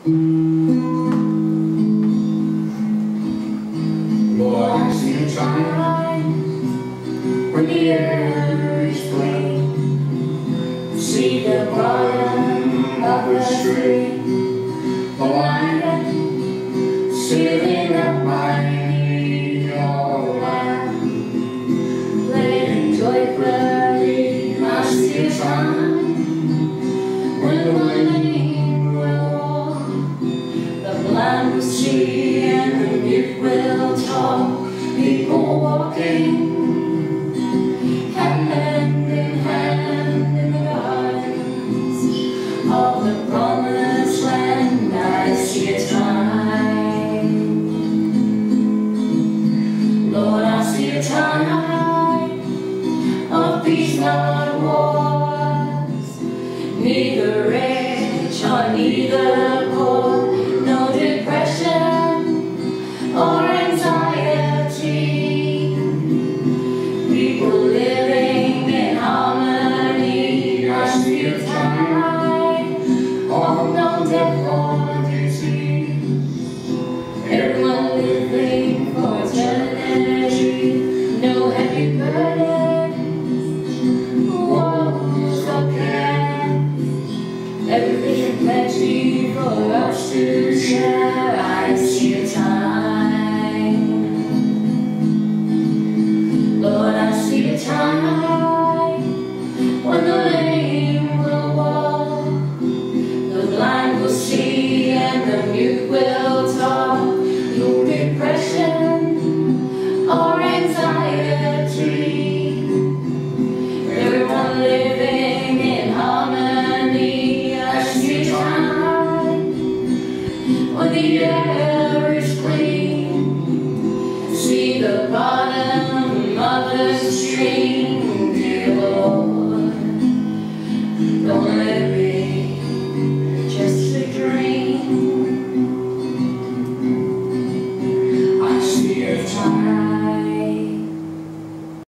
Lord, I see a time when the air is clean. See the bottom of the street, the lion sitting up my knee, all around, playing joyfully. I see a time when the lame will walk, the blind will see, and the mute will talk. People walking hand in hand in the gardens of the promised land. I see a time, Lord, I see a time of peace, not wars, neither rich or neither poor, no depression or anxiety. People living in harmony. I see a time of no death or disease. Everyone living for eternity. No heavy burdens, woes or cares. Everything plenty for us to share. I see a time, Lord, I see a time when the lame will walk, the blind will see, and the mute will talk. No depression or anxiety. Everyone living in harmony. I see a time when the air is clean. See the bottom of the stream.